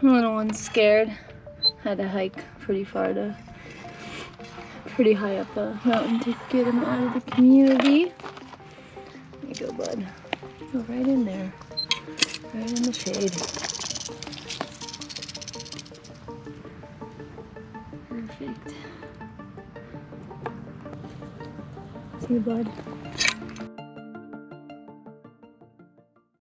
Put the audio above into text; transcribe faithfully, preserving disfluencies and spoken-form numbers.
Little one's scared. Had to hike pretty far to, pretty high up the mountain to get him out of the community. There you go, bud. Go right in there. Right in the shade. Perfect. See you, bud.